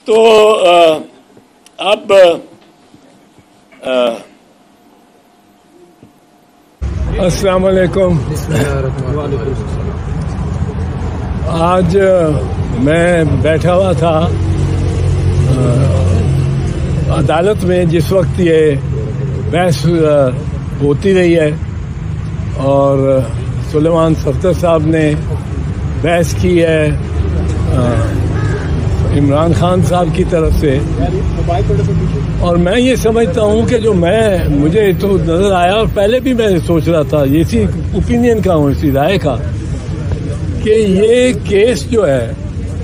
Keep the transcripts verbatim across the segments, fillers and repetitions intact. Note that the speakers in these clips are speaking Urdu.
تو اب السلام علیکم. آج میں بیٹھا ہوا تھا عدالت میں جس وقت یہ بحث ہوتی رہی ہے اور سلیمان صفدر صاحب نے بحث کی ہے عمران خان صاحب کی طرف سے، اور میں یہ سمجھتا ہوں کہ جو میں مجھے تو نظر آیا اور پہلے بھی میں سوچ رہا تھا، اسی اوپینین کا ہوں، اسی رائے کا، کہ یہ کیس جو ہے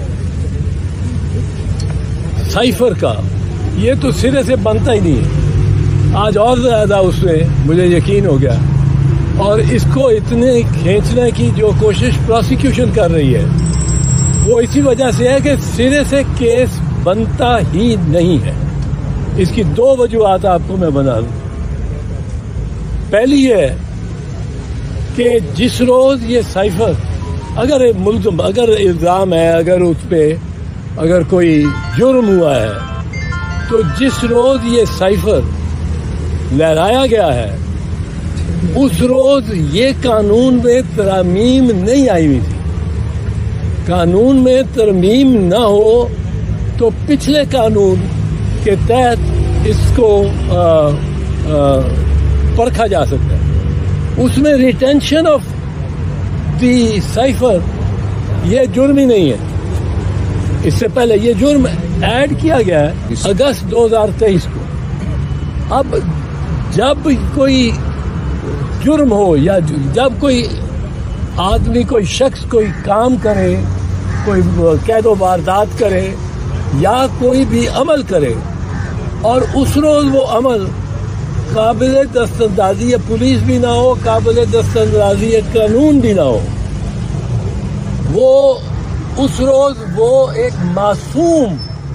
سائفر کا یہ تو سرے سے بنتا ہی نہیں ہے. آج اور زیادہ اس میں مجھے یقین ہو گیا، اور اس کو اتنے کھینچنے کی جو کوشش پروسیکیوشن کر رہی ہے وہ اسی وجہ سے ہے کہ سرے سے کیس بنتا ہی نہیں ہے. اس کی دو وجوہات آپ کو میں بنا دوں. پہلی یہ ہے کہ جس روز یہ سائفر اگر ملزم اگر الزام ہے، اگر اس پہ اگر کوئی جرم ہوا ہے، تو جس روز یہ سائفر لہرایا گیا ہے اس روز یہ قانون میں ترمیم نہیں آئی ہوئی تھی. قانون میں ترمیم نہ ہو تو پچھلے قانون کے تحت اس کو آ, آ, پرکھا جا سکتا ہے. اس میں ریٹینشن آف دی سائفر یہ جرم ہی نہیں ہے. اس سے پہلے یہ جرم ایڈ کیا گیا ہے اگست دو ہزار تیئیس کو. اب جب کوئی جرم ہو یا جب کوئی آدمی کوئی شخص کوئی کام کرے، کوئی قید و واردات کرے یا کوئی بھی عمل کرے، اور اس روز وہ عمل قابل دستاندازی پولیس بھی نہ ہو، قابل دستاندازی قانون بھی نہ ہو، وہ اس روز وہ ایک معصوم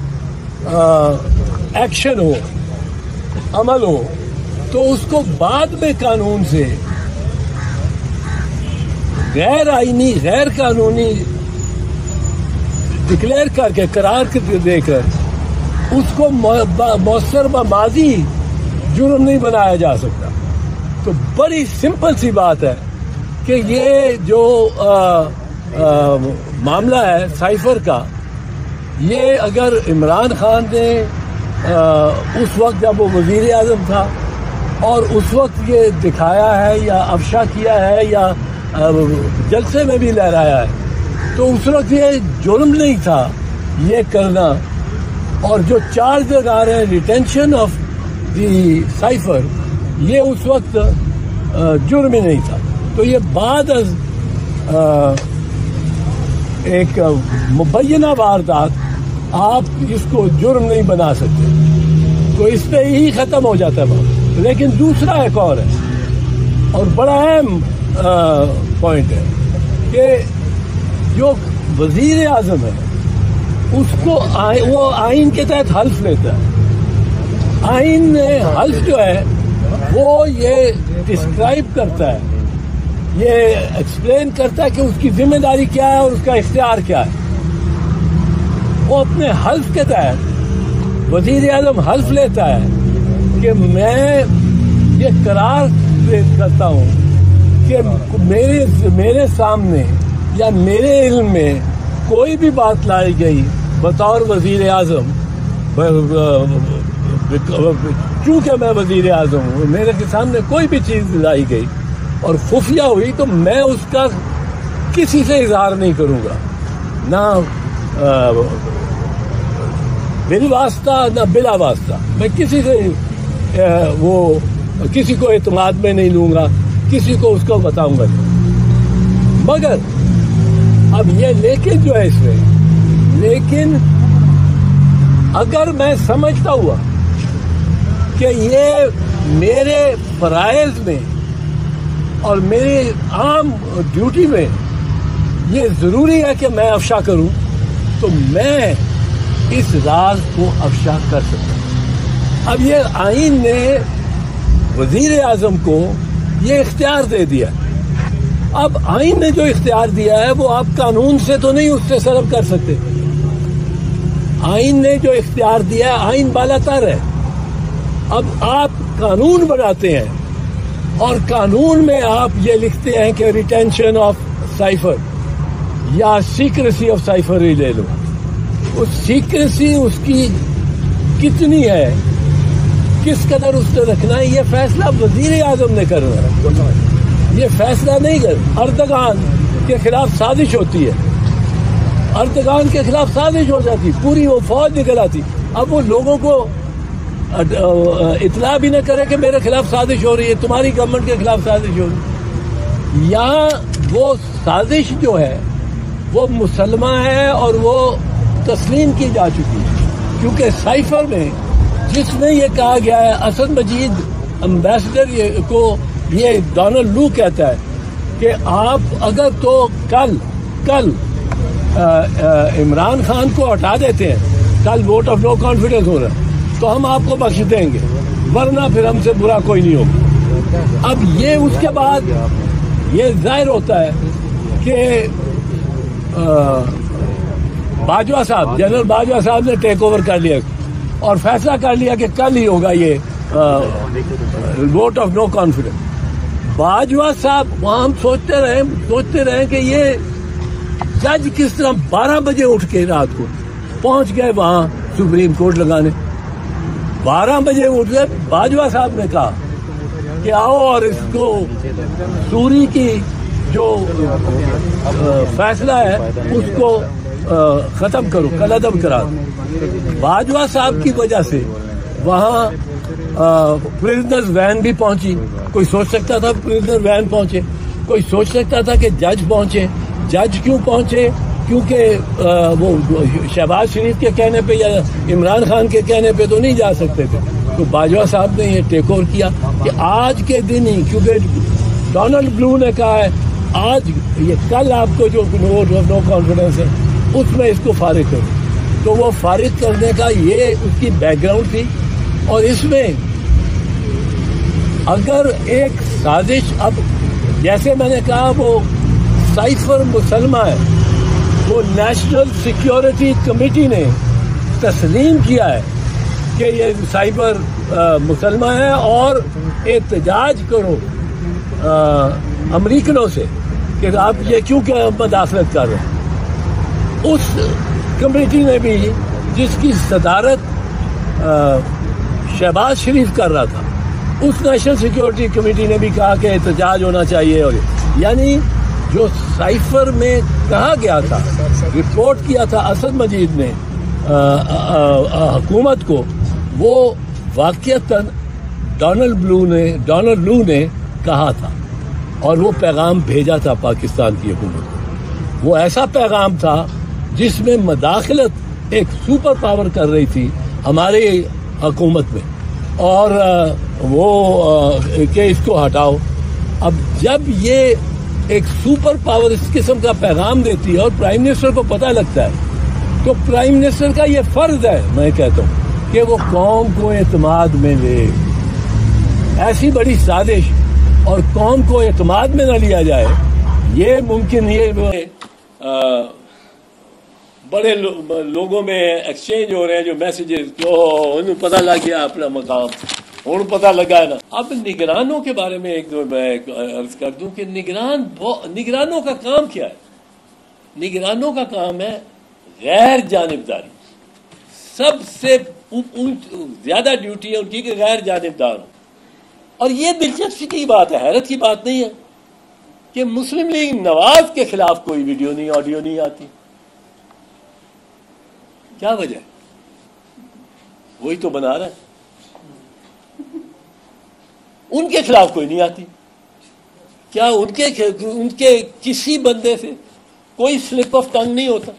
ایکشن ہو، عمل ہو، تو اس کو بعد میں قانون سے غیر آئینی غیر قانونی ڈکلیئر کر کے قرار دے کر اس کو مؤثر ماضی جرم نہیں بنایا جا سکتا. تو بڑی سمپل سی بات ہے کہ یہ جو آ, آ, معاملہ ہے سائفر کا، یہ اگر عمران خان نے آ, اس وقت جب وہ وزیر اعظم تھا اور اس وقت یہ دکھایا ہے یا افشا کیا ہے یا جلسے میں بھی لہرایا ہے، تو اس وقت یہ جرم نہیں تھا یہ کرنا. اور جو چارج لگا رہے ہیں ریٹینشن آف دی سائفر، یہ اس وقت جرم ہی نہیں تھا. تو یہ بعد از ایک مبینہ واردات آپ اس کو جرم نہیں بنا سکتے، تو اس پہ ہی ختم ہو جاتا ہے بات. لیکن دوسرا ایک اور ہے اور بڑا اہم پوائنٹ ہے کہ جو وزیر اعظم ہے اس کو وہ آئین کے تحت حلف لیتا ہے. آئین میں حلف جو ہے وہ یہ ڈسکرائب کرتا ہے، یہ ایکسپلین کرتا ہے کہ اس کی ذمہ داری کیا ہے اور اس کا اختیار کیا ہے. وہ اپنے حلف کے تحت وزیر اعظم حلف لیتا ہے کہ میں یہ قرار کرتا ہوں کہ میرے میرے سامنے یا میرے علم میں کوئی بھی بات لائی گئی بطور وزیر اعظم، چونکہ میں وزیر اعظم ہوں، میرے کے سامنے کوئی بھی چیز لائی گئی اور خفیہ ہوئی تو میں اس کا کسی سے اظہار نہیں کروں گا، نہ بال واسطہ نہ بلا واسطہ. میں کسی سے وہ کسی کو اعتماد میں نہیں لوں گا، کسی کو اس کو بتاؤں گا. مگر اب یہ لیکن جو ہے اس میں، لیکن اگر میں سمجھتا ہوا کہ یہ میرے فرائض میں اور میری عام ڈیوٹی میں یہ ضروری ہے کہ میں افشا کروں، تو میں اس راز کو افشا کر سکتا ہوں. اب یہ آئین نے وزیر اعظم کو یہ اختیار دے دیا. اب آئین نے جو اختیار دیا ہے وہ آپ قانون سے تو نہیں اس سے سلب کر سکتے. آئین نے جو اختیار دیا ہے آئین بالا تر ہے. اب آپ قانون بناتے ہیں اور قانون میں آپ یہ لکھتے ہیں کہ ریٹینشن آف سائفر یا سیکریسی آف سائفر ہی لے لو. اس سیکریسی اس کی کتنی ہے, کس قدر اس نے رکھنا ہے, یہ فیصلہ وزیر اعظم نے کرنا ہے. یہ فیصلہ نہیں کر. اردگان کے خلاف سازش ہوتی ہے, اردگان کے خلاف سازش ہو جاتی, پوری وہ فوج نکل آتی. اب وہ لوگوں کو اطلاع بھی نہ کرے کہ میرے خلاف سازش ہو رہی ہے, تمہاری گورنمنٹ کے خلاف سازش ہو رہی ہے. یہاں وہ سازش جو ہے وہ مسلمہ ہے اور وہ تسلیم کی جا چکی ہے, کیونکہ سائفر میں جس میں یہ کہا گیا ہے, اسد مجید امبیسڈر کو یہ ڈونلڈ لو کہتا ہے کہ آپ اگر تو کل کل عمران خان کو ہٹا دیتے ہیں, کل ووٹ آف نو کانفیڈنس ہو رہا ہے, تو ہم آپ کو بخش دیں گے, ورنہ پھر ہم سے برا کوئی نہیں ہوگا. اب یہ اس کے بعد یہ ظاہر ہوتا ہے کہ باجوہ صاحب, جنرل باجوہ صاحب نے ٹیک اوور کر لیا اور فیصلہ کر لیا کہ کل ہی ہوگا یہ vote of no confidence. Bajwa صاحب وہاں ہم سوچتے رہے سوچتے رہے کہ یہ جج کس طرح بارہ بجے اٹھ کے رات کو پہنچ گئے وہاں سپریم کورٹ لگانے. بارہ بجے اٹھ گئے. باجوہ صاحب نے کہا کہ آؤ اور اس کو سوری کی جو فیصلہ ہے اس کو ختم کرو, کالعدم کرا. باجوہ صاحب کی وجہ سے وہاں پرزنرز وین بھی پہنچی. کوئی سوچ سکتا تھا پرزنر وین پہنچے, کوئی سوچ سکتا تھا کہ جج پہنچے. جج کیوں پہنچے؟ کیونکہ وہ شہباز شریف کے کہنے پہ یا عمران خان کے کہنے پہ تو نہیں جا سکتے تھے. تو باجوہ صاحب نے یہ ٹیک اوور کیا کہ آج کے دن ہی, کیونکہ ڈونلڈ بلو نے کہا ہے آج یہ کل آپ کو جو ووٹ آف نو کانفیڈنس ہے اس میں اس کو فارغ کرو. تو وہ فارغ کرنے کا یہ اس کی بیک گراؤنڈ تھی. اور اس میں اگر ایک سازش, اب جیسے میں نے کہا وہ سائفر مسلمہ ہے, وہ نیشنل سیکیورٹی کمیٹی نے تسلیم کیا ہے کہ یہ سائبر مسلمہ ہے اور احتجاج کرو امریکنوں سے کہ آپ یہ کیوں کیا مداخلت کر رہے ہیں. اس کمیٹی نے بھی, جس کی صدارت شہباز شریف کر رہا تھا, اس نیشنل سیکیورٹی کمیٹی نے بھی کہا کہ احتجاج ہونا چاہیے. اور یعنی جو سائفر میں کہا گیا تھا, رپورٹ کیا تھا اسد مجید نے حکومت کو, وہ واقعتاً ڈونلڈ بلو نے ڈونلڈ لو نے کہا تھا اور وہ پیغام بھیجا تھا پاکستان کی حکومت کو. وہ ایسا پیغام تھا جس میں مداخلت ایک سپر پاور کر رہی تھی ہماری حکومت میں, اور وہ کہ اس کو ہٹاؤ. اب جب یہ ایک سپر پاور اس قسم کا پیغام دیتی ہے اور پرائم منسٹر کو پتہ لگتا ہے, تو پرائم منسٹر کا یہ فرض ہے, میں کہتا ہوں, کہ وہ قوم کو اعتماد میں لے. ایسی بڑی سازش اور قوم کو اعتماد میں نہ لیا جائے, یہ ممکن یہ بڑے لوگوں میں ایکسچینج ہو رہے ہیں جو میسیجز, جو انہوں پتہ لگ گیا اپنا مقام, اور پتہ لگا ہے نا. اب نگرانوں کے بارے میں ایک دو میں عرض کر دوں کہ نگران نگرانوں کا کام کیا ہے. نگرانوں کا کام ہے غیر جانبداری. سب سے زیادہ ڈیوٹی ہے ان کی کہ غیر جانبدار ہو. اور یہ دلچسپی کی بات ہے, حیرت کی بات نہیں ہے کہ مسلم لیگ نواز کے خلاف کوئی ویڈیو نہیں, آڈیو نہیں آتی. کیا وجہ ہے؟ وہی تو بنا رہا ہے. ان کے خلاف کوئی نہیں آتی. کیا ان کے ان کے کسی بندے سے کوئی سلپ آف ٹنگ نہیں ہوتا؟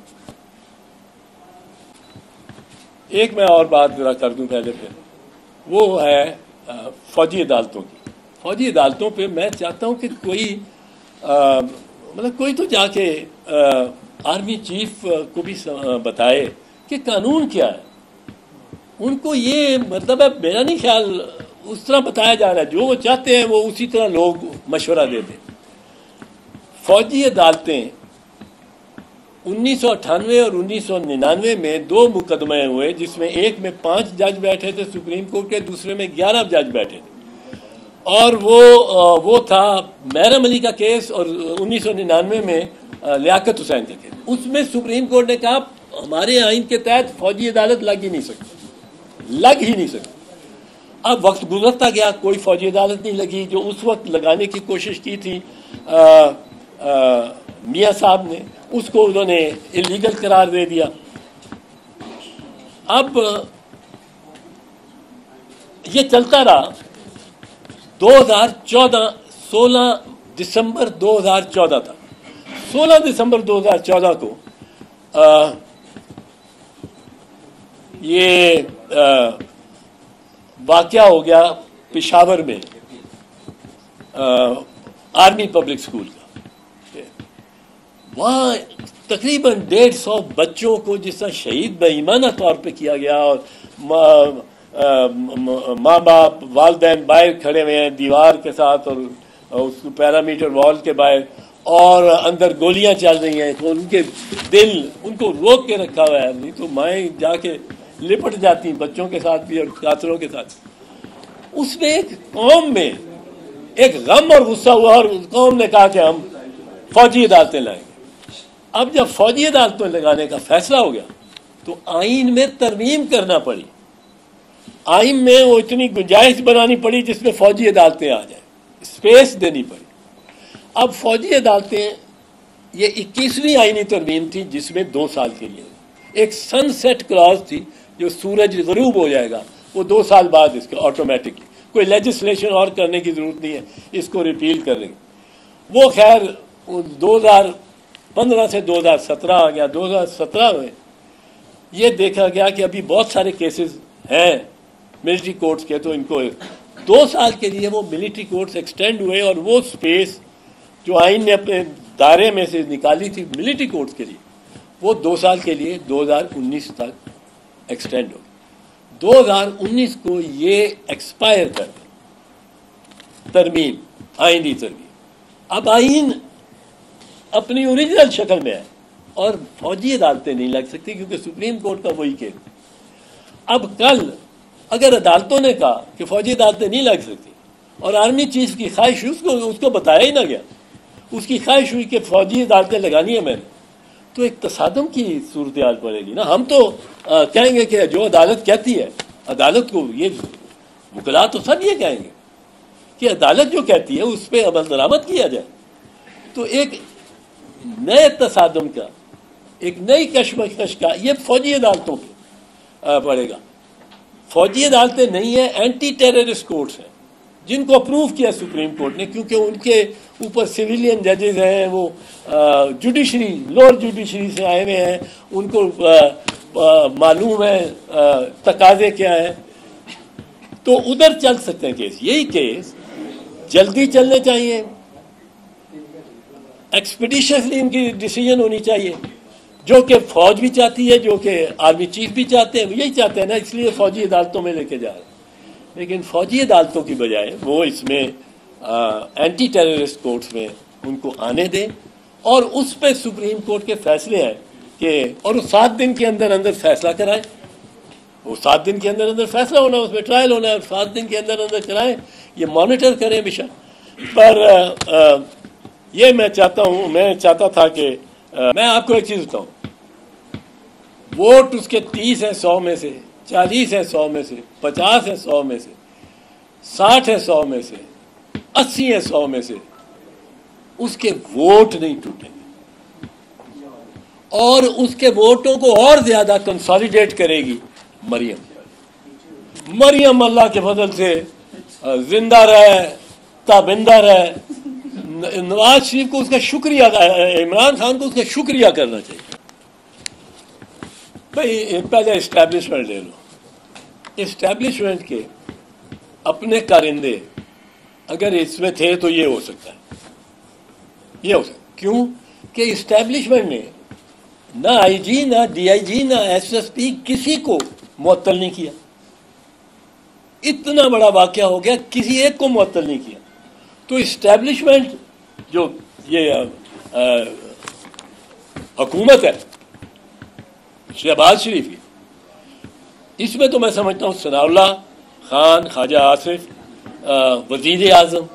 ایک میں اور بات ذرا کر دوں پہلے پھر, وہ ہے فوجی عدالتوں کی. فوجی عدالتوں پہ میں چاہتا ہوں کہ کوئی مطلب کوئی تو جا کے آرمی چیف کو بھی بتائے کہ قانون کیا ہے. ان کو یہ مطلب ہے, میرا نہیں خیال اس طرح بتایا جا رہا ہے, جو وہ چاہتے ہیں وہ اسی طرح لوگ مشورہ دیتے ہیں. فوجی عدالتیں انیس سو اٹھانوے اور انیس سو ننانوے میں دو مقدمے ہوئے، جس میں ایک میں پانچ جج بیٹھے تھے سپریم کورٹ کے، دوسرے میں گیارہ جج بیٹھے تھے، اور وہ وہ تھا محرم علی کا کیس، اور انیس سو ننانوے میں لیاقت حسین کا کیس۔ اس میں سپریم کورٹ نے کہا ہمارے آئین کے تحت فوجی عدالت لگ ہی نہیں سکتی، لگ ہی نہیں سکتی۔ اب وقت گزرتا گیا، کوئی فوجی عدالت نہیں لگی۔ جو اس وقت لگانے کی کوشش کی تھی آ, آ, میاں صاحب نے، اس کو انہوں نے اللیگل قرار دے دیا۔ اب یہ چلتا رہا، دو ہزار چودہ سولہ دسمبر دو ہزار چودہ تھا، سولہ دسمبر دو ہزار چودہ کو آ, یہ آ, واقعہ ہو گیا پشاور میں آرمی پبلک اسکول کا۔ وہاں تقریباً ڈیڑھ سو بچوں کو جس طرح شہید بے ایمانہ طور پہ کیا گیا، اور ماں باپ والدین باہر کھڑے ہوئے ہیں دیوار کے ساتھ، اور اس کو پیرامیٹر وال کے باہر، اور اندر گولیاں چل رہی ہیں، تو ان کے دل ان کو روک کے رکھا ہوا ہے، نہیں تو مائیں جا کے لپٹ جاتی ہیں بچوں کے ساتھ بھی اور قاتلوں کے ساتھ۔ اس میں ایک قوم میں ایک غم اور غصہ ہوا، اور قوم نے کہا کہ ہم فوجی عدالتیں لائیں گے۔ اب جب فوجی عدالتیں لگانے کا فیصلہ ہو گیا تو آئین میں ترمیم کرنا پڑی، آئین میں وہ اتنی گنجائش بنانی پڑی جس میں فوجی عدالتیں آ جائیں، اسپیس دینی پڑی۔ اب فوجی عدالتیں، یہ اکیسویں آئینی ترمیم تھی جس میں دو سال کے لیے ایک سن سیٹ کلاز تھی، جو سورج غروب ہو جائے گا وہ دو سال بعد اس کے آٹومیٹکلی، کوئی لیجسلیشن اور کرنے کی ضرورت نہیں ہے، اس کو ریپیل کر لیں گے۔ وہ خیر دو ہزار پندرہ سے دو ہزار سترہ آ گیا۔ دو ہزار سترہ میں یہ دیکھا گیا کہ ابھی بہت سارے کیسز ہیں ملٹری کورٹس کے، تو ان کو دو سال کے لیے وہ ملٹری کورٹس ایکسٹینڈ ہوئے، اور وہ سپیس جو آئین نے اپنے دائرے میں سے نکالی تھی ملٹری کورٹس کے لیے، وہ دو سال کے لیے دو ہزار انیس تک ایکسٹینڈ ہو۔ دو ہزار انیس کو یہ ایکسپائر کر گئی ترمیم، آئینی ترمیم۔ اب آئین اپنی اوریجنل شکل میں ہے، اور فوجی عدالتیں نہیں لگ سکتی کیونکہ سپریم کورٹ کا وہی کیس۔ اب کل اگر عدالتوں نے کہا کہ فوجی عدالتیں نہیں لگ سکتی، اور آرمی چیف کی خواہش اس کو اس کو بتایا ہی نہ گیا، اس کی خواہش ہوئی کہ فوجی عدالتیں لگانی ہے میں نے، تو ایک تصادم کی صورتحال پڑے گی نا۔ ہم تو کہیں گے کہ جو عدالت کہتی ہے، عدالت کو یہ وکلا تو سب یہ کہیں گے کہ عدالت جو کہتی ہے اس پہ عمل درآمد کیا جائے۔ تو ایک نئے تصادم کا، ایک نئی کشمکش کا یہ فوجی عدالتوں پہ پڑے گا۔ فوجی عدالتیں نہیں ہیں، اینٹی ٹیررسٹ کورٹس ہیں، جن کو اپروو کیا سپریم کورٹ نے، کیونکہ ان کے اوپر سویلین ججز ہیں، وہ جوڈیشری لوور جوڈیشری سے آئے ہوئے ہیں، ان کو معلوم ہے تقاضے کیا ہیں، تو ادھر چل سکتے ہیں کیس۔ یہی کیس جلدی چلنے چاہیے، ایکسپیڈیشنلی ان کی ڈیسیژن ہونی چاہیے، جو کہ فوج بھی چاہتی ہے، جو کہ آرمی چیف بھی چاہتے ہیں، یہی چاہتے ہیں نا، اس لیے فوجی عدالتوں میں لے کے جا رہے ہیں۔ لیکن فوجی عدالتوں کی بجائے وہ اس میں اینٹی ٹیررسٹ کورٹس میں ان کو آنے دیں، اور اس پہ سپریم کورٹ کے فیصلے ہیں کہ اور وہ سات دن کے اندر اندر فیصلہ کرائیں، وہ سات دن کے اندر اندر فیصلہ ہونا ہے، اس میں ٹرائل ہونا ہے، اور سات دن کے اندر اندر کرائیں، یہ مانیٹر کریں ہمیشہ۔ پر یہ میں چاہتا ہوں میں چاہتا تھا کہ میں آپ کو ایک چیز بتاؤں، ووٹ اس کے تیس ہیں سو میں سے، چالیس ہے سو میں سے، پچاس ہے سو میں سے، ساٹھ ہے سو میں سے، اسی ہے سو میں سے، اس کے ووٹ نہیں ٹوٹیں گے، اور اس کے ووٹوں کو اور زیادہ کنسالیڈیٹ کرے گی مریم۔ مریم اللہ کے فضل سے زندہ رہے، تابندہ رہے۔ نواز شریف کو اس کا شکریہ، عمران خان کو اس کا شکریہ کرنا چاہیے۔ بھائی پہلے اسٹیبلشمنٹ لے لو، اسٹیبلشمنٹ کے اپنے کارندے اگر اس میں تھے تو یہ ہو سکتا ہے، یہ ہو سکتا ہے۔ کیوں کہ اسٹیبلشمنٹ نے نہ آئی جی، نہ ڈی آئی جی، نہ ایس ایس پی کسی کو معطل نہیں کیا۔ اتنا بڑا واقعہ ہو گیا، کسی ایک کو معطل نہیں کیا۔ تو اسٹیبلشمنٹ جو یہ हुकूमत है शहबाज शरीफ की, इसमें तो मैं समझता हूँ सनाउल्लाह खान, ख्वाजा आसिफ, वजीर आजम,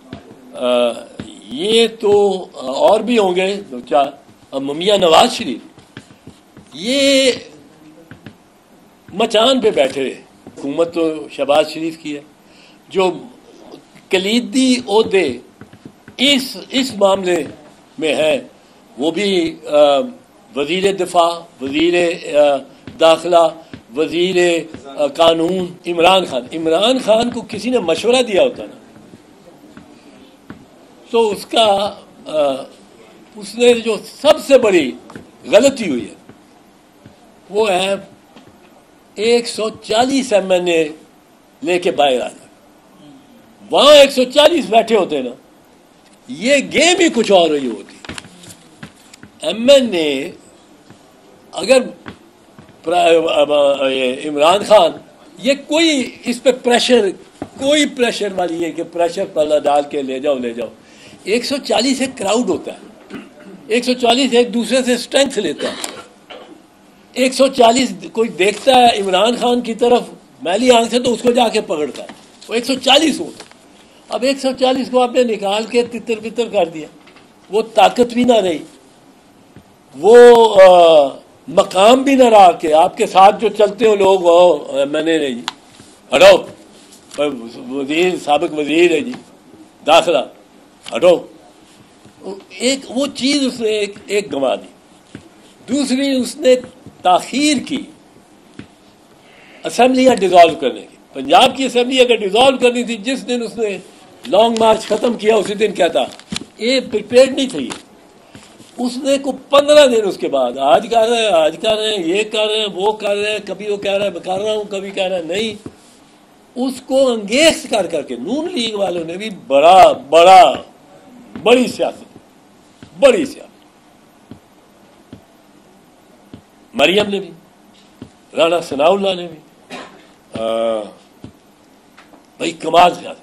ये तो और भी होंगे दो चार, ममिया नवाज शरीफ, ये मचान पे बैठे रहे। हुकूमत तो शहबाज शरीफ की है। जो कलीदी ओहदे इस इस मामले में है वो भी वजीर दिफा, वजीर दाखिला, वजीर कानून इमरान खान। इमरान खान को किसी ने मशवरा दिया होता ना तो उसका आ, उसने जो सबसे बड़ी गलती हुई है वो है एक सौ चालीस एम एन ए लेके बाहर आ जाए। वहां एक सौ चालीस बैठे होते ना, ये गेम ही कुछ और रही होती। एम एन ए अगर इमरान खान, ये कोई इस पे प्रेशर, कोई प्रेशर वाली है कि प्रेशर पल्ला डाल के ले जाओ ले जाओ। एक सौ चालीस एक क्राउड होता है, एक सौ चालीस एक दूसरे से स्ट्रेंथ लेता है। एक सौ चालीस कोई देखता है इमरान खान की तरफ मैली आंख से तो उसको जाके पकड़ता है। वो एक सौ चालीस होता। अब एक सौ चालीस को आपने निकाल के तितर बितर कर दिया, वो ताकत भी ना रही, वो आ, मकाम भी ना रहा कि आपके साथ जो चलते हो लोग वो मैंने नहीं जी हटो, वजीर साबिक वजीर है जी दाखिला हटो। एक वो चीज़ उसने एक, एक गंवा दी। दूसरी उसने ताखीर की असेंबलियाँ डिज़ोल्व करने की। पंजाब की असेंबली अगर डिज़ोल्व करनी थी, जिस दिन उसने लॉन्ग मार्च ख़त्म किया उसी दिन कहता ये प्रिपेयर्ड नहीं थी। उसने को पंद्रह दिन उसके बाद आज कर रहे हैं, आज कर रहे हैं, ये कर रहे हैं, वो कर रहे हैं, कभी वो कह रहा है मैं कर रहा हूँ, कभी कह रहा है नहीं। उसको अंगेज कर करके नून लीग वालों ने भी बड़ा बड़ा बड़ी सियासत, बड़ी सियासत, मरियम ने भी, राना सनाउल्लाह ने भी, भाई कमाल सियासत।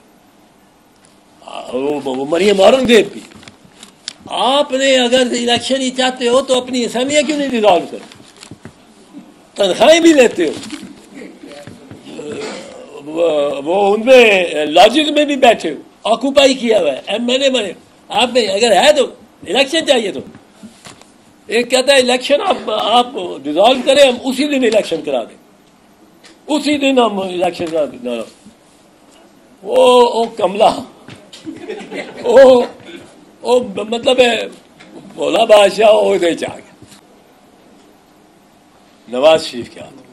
वो, वो मरियम औरंगजेब भी। आपने अगर इलेक्शन ही चाहते हो तो अपनी असेंबलियां क्यों नहीं डिजॉल्व करो? तनख्वाहें भी लेते हो, वो उनमें लॉजिक में भी बैठे हो, ऑक्यूपाई किया हुआ है, एम एन ए बने। आप में अगर है तो इलेक्शन चाहिए तो एक कहता है इलेक्शन आप आप डिजॉल्व करें, हम उसी दिन इलेक्शन करा दें, उसी दिन हम इलेक्शन करा दें। वो ओ कमला ओ ओ मतलब है भोला बादशाह ओहदे च आ गया नवाज शरीफ के हाथ,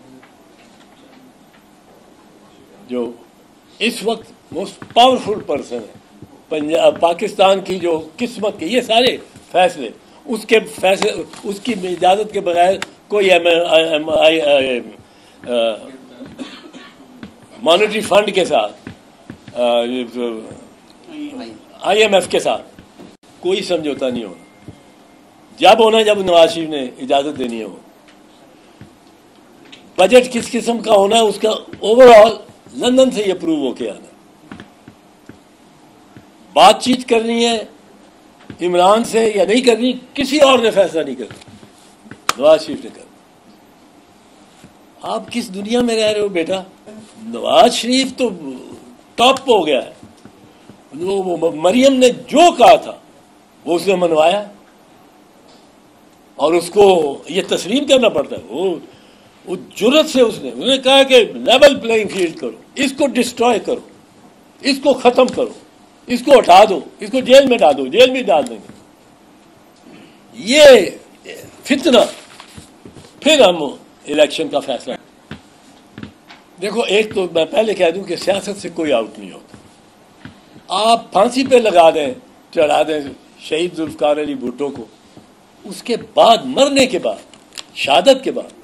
जो इस वक्त मोस्ट पावरफुल पर्सन है पंजाब पाकिस्तान की। जो किस्मत के ये सारे फैसले उसके फैसले उसकी इजाजत के बगैर कोई M M I monetary fund के साथ, आई एम एफ के साथ कोई समझौता नहीं होना। जब होना जब नवाज शरीफ ने इजाजत देनी है। वो बजट किस किस्म का होना है उसका ओवरऑल लंदन से ही अप्रूव होके आना। बातचीत करनी है इमरान से या नहीं करनी, किसी और ने फैसला नहीं करना, नवाज शरीफ ने करना। आप किस दुनिया में रह रहे हो बेटा? नवाज शरीफ तो टॉप हो गया है। वो मरियम ने जो कहा था वो उसने मनवाया, और उसको ये तस्लीम करना पड़ता है। वो वो जुर्रत से उसने उसने कहा कि लेवल प्लेइंग फील्ड करो, इसको डिस्ट्रॉय करो, इसको खत्म करो, इसको हटा दो, इसको जेल में डाल दो, जेल में डाल देंगे। ये फितना, फिर हम इलेक्शन का फैसला। देखो, एक तो मैं पहले कह दूं कि सियासत से कोई आउट नहीं होता। आप फांसी पे लगा दें, चढ़ा दें शहीद जुल्फकार अली भुट्टो को, उसके बाद मरने के बाद, शहादत के बाद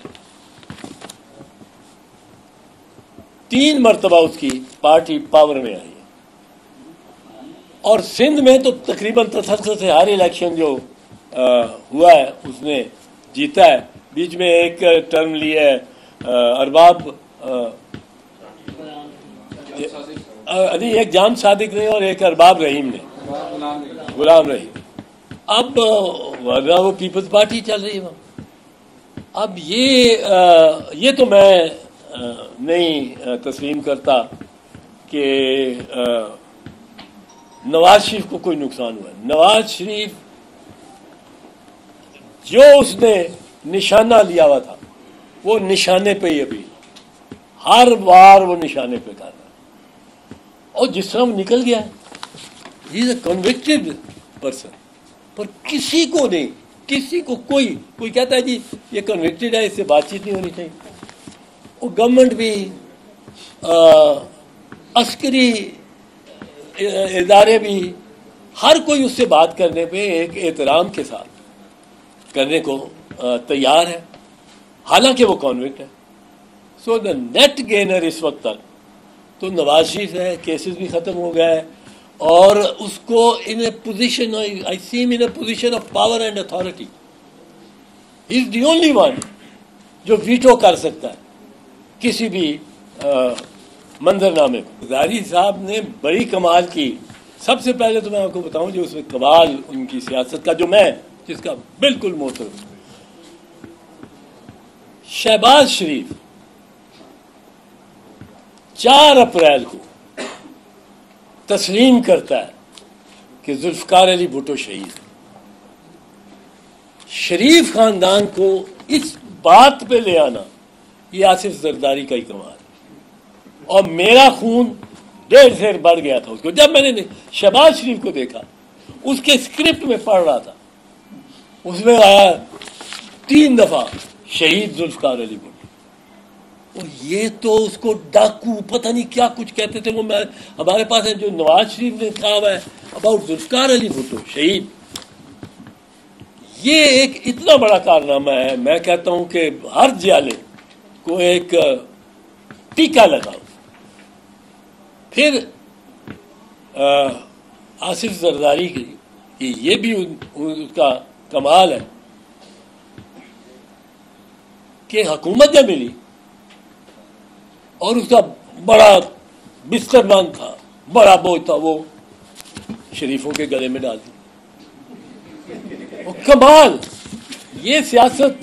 तीन मरतबा उसकी पार्टी पावर में आई है। और सिंध में तो तकरीबन तसलसल से हर इलेक्शन जो आ, हुआ है उसने जीता है। बीच में एक टर्म लिया है अरबाब, नहीं एक जाम सादिक ने और एक अरबाब रहीम ने, गुलाम रहीम। اب ورنہ وہ پیپلز پارٹی چل رہی ہے وہاں. اب یہ یہ تو میں نہیں تسلیم کرتا کہ نواز شریف کو کوئی نقصان ہوا ہے. نواز شریف جو اس نے نشانہ لیا ہوا تھا وہ نشانے پہ ہی ابھی ہر بار وہ نشانے پہ کر رہا ہے. اور جس طرح وہ نکل گیا ہے ہی از اے کنوکٹڈ پرسن. پر کسی کو نہیں, کسی کو کوئی کوئی کہتا ہے جی یہ کنوکٹڈ ہے, اس سے بات چیت نہیں ہونی چاہیے. وہ گورنمنٹ بھی عسکری ادارے بھی ہر کوئی اس سے بات کرنے پہ ایک احترام کے ساتھ کرنے کو تیار ہے, حالانکہ وہ کنوکٹ ہے. سو دا نیٹ گینر اس وقت تک تو نواز شریف ہے. کیسز بھی ختم ہو گیا ہے اور اس کو ان اے پوزیشن آئی سی ہم in a position of power and authority. He is the only one جو ویٹو کر سکتا ہے کسی بھی منظرنامے کو. زرداری صاحب نے بڑی کمال کی. سب سے پہلے تو میں آپ کو بتاؤں جو اس میں کمال ان کی سیاست کا جو میں جس کا بالکل موثر شہباز شریف چار اپریل کو تسلیم کرتا ہے کہ ذوالفقار علی بھٹو شہید. شریف خاندان کو اس بات پہ لے آنا یہ آصف زرداری کا ہی کمال. اور میرا خون ڈیڑھ سے بڑھ گیا تھا اس کو جب میں نے شہباز شریف کو دیکھا. اس کے اسکرپٹ میں پڑھ رہا تھا, اس میں آیا تین دفعہ شہید ذوالفقار علی بھٹو. اور یہ تو اس کو ڈاکو پتہ نہیں کیا کچھ کہتے تھے. وہ میں ہمارے پاس ہے جو نواز شریف نے کہا ہوا ہے اباؤٹ ذوالفقار علی بھٹو شہید. یہ ایک اتنا بڑا کارنامہ ہے. میں کہتا ہوں کہ ہر جیالے کو ایک ٹیکا لگاؤ. پھر آصف زرداری کی یہ بھی اس کا کمال ہے کہ حکومت جب ملی اور اس کا بڑا بستر بند تھا, بڑا بوجھ تھا, وہ شریفوں کے گلے میں ڈال دی. کمال. یہ سیاست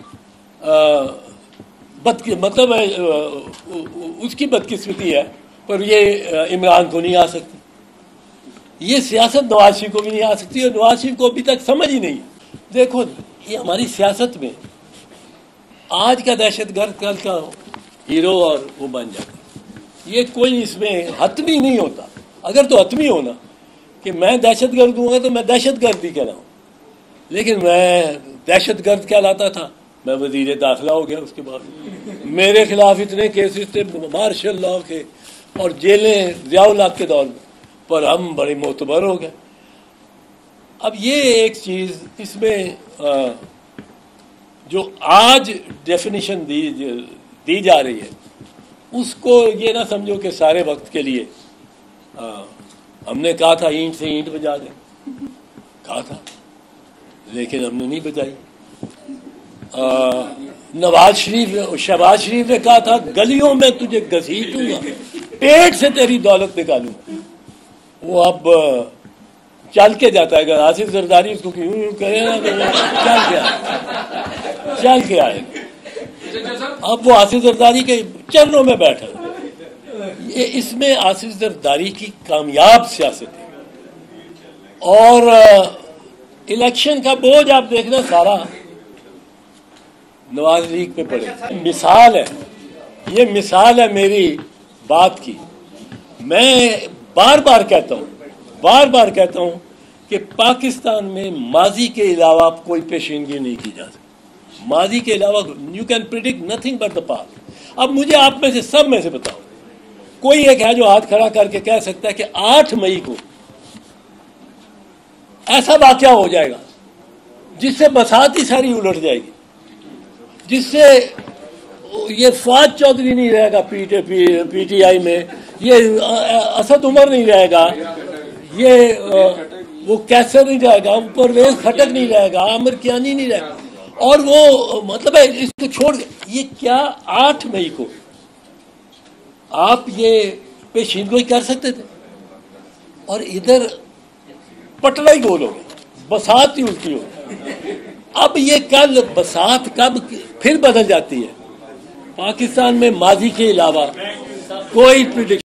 بد مطلب ہے اس کی بدقسمتی ہے, پر یہ عمران کو نہیں آ سکتی. یہ سیاست نواز شریف کو بھی نہیں آ سکتی اور نواز شریف کو ابھی تک سمجھ ہی نہیں. دیکھو یہ ہماری سیاست میں آج کا دہشت گرد کل کا ہیرو اور وہ بن جاتا. یہ کوئی اس میں حتمی نہیں ہوتا. اگر تو حتمی ہونا کہ میں دہشت گرد ہوں گا تو میں دہشت گرد ہی کہلاؤں, لیکن میں دہشت گرد کہلاتا تھا, میں وزیر داخلہ ہو گیا. اس کے بعد میرے خلاف اتنے کیسز تھے مارشل لاء کے اور جیلیں ضیاء الحق کے دور میں, پر ہم بڑے معتبر ہو گئے. اب یہ ایک چیز اس میں جو آج ڈیفینیشن دی دی جا رہی ہے اس کو یہ نہ سمجھو کہ سارے وقت کے لیے. ہم نے کہا تھا اینٹ سے اینٹ بجا دیں, کہا تھا, لیکن ہم نے نہیں بجائی. نواز شریف شہباز شریف نے کہا تھا گلیوں میں تجھے گھسیٹوں گا, پیٹ سے تیری دولت نکالوں. وہ اب چل کے جاتا ہے. اگر آصف زرداری اس کو کیوں یوں کرے نا تو چل کے آئے چل کے آئے اب وہ آصف زرداری کے چرنوں میں بیٹھا. یہ اس میں آصف زرداری کی کامیاب سیاست ہے. اور الیکشن کا بوجھ آپ دیکھنا سارا نواز لیگ پہ پڑے. مثال ہے, یہ مثال ہے میری بات کی. میں بار بار کہتا ہوں بار بار کہتا ہوں کہ پاکستان میں ماضی کے علاوہ کوئی پیشینگی نہیں کی جا سکتی. ماضی کے علاوہ you can predict nothing but the past. اب مجھے آپ میں سے سب میں سے بتاؤ کوئی ایک ہے جو ہاتھ کھڑا کر کے کہہ سکتا ہے کہ آٹھ مئی کو ایسا واقعہ ہو جائے گا جس سے بساط ہی ساری الٹ جائے گی, جس سے یہ فواد چودھری نہیں رہے گا P T P P T I میں, یہ اسد عمر نہیں رہے گا, یہ وہ کیسر نہیں رہے گا, پرویز خٹک نہیں رہے گا, عامر کیانی نہیں رہے گا. اور وہ مطلب ہے اس کو چھوڑ یہ کیا آٹھ مئی کو آپ یہ پیشین گوئی کر سکتے تھے, اور ادھر پٹلا ہی گول ہو گیا. बसात ही उल्टी हो। अब ये कल बसात कब फिर बदल जाती है। पाकिस्तान में माजी के अलावा कोई प्रिडिक्शन